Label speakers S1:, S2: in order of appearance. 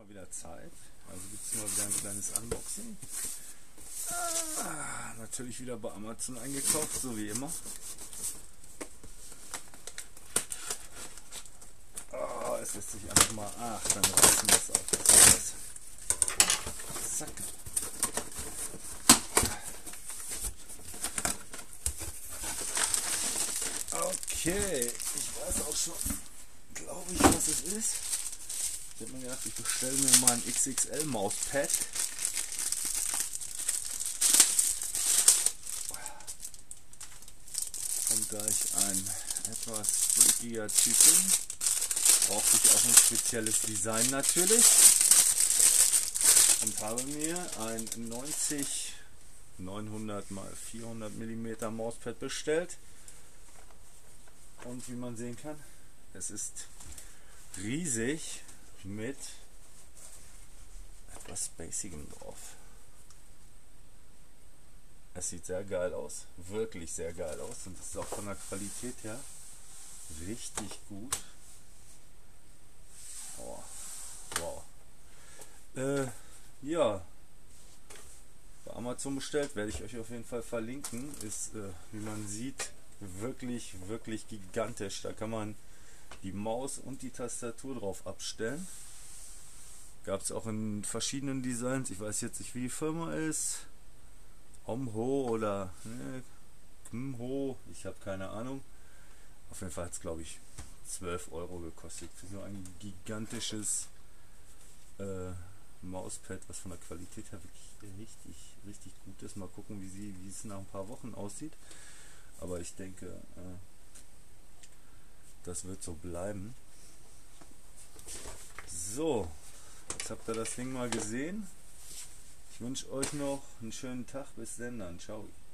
S1: mal wieder Zeit. Also gibt es mal wieder ein kleines Unboxing. Natürlich wieder bei Amazon eingekauft, so wie immer. Es lässt sich einfach mal. Dann reißen wir es auf. Zack. Okay, ich weiß auch schon, glaube ich, was es ist. Ich habe mir gedacht, ich bestelle mir mal ein XXL Mauspad. Und gleich ein etwas freakiger Titel. Brauchte ich auch ein spezielles Design natürlich. Und habe mir ein 900 x 400 mm Mauspad bestellt. Und wie man sehen kann, es ist riesig mit etwas Spacigem drauf. Es sieht sehr geil aus, wirklich sehr geil aus, und das ist auch von der Qualität her richtig gut. Oh, wow. Ja, bei Amazon bestellt, werde ich euch auf jeden Fall verlinken. Ist, wie man sieht, wirklich gigantisch. Da kann man die Maus und die Tastatur drauf abstellen. Gab es auch in verschiedenen Designs. Ich weiß jetzt nicht, wie die Firma ist. Omho oder Kumho. Ich habe keine Ahnung. Auf jeden Fall hat es, glaube ich, 12 € gekostet für so ein gigantisches Mauspad, was von der Qualität her wirklich richtig gut ist. Mal gucken, wie es nach ein paar Wochen aussieht. Aber ich denke, das wird so bleiben. So, jetzt habt ihr das Ding mal gesehen. Ich wünsche euch noch einen schönen Tag. Bis dann. Ciao.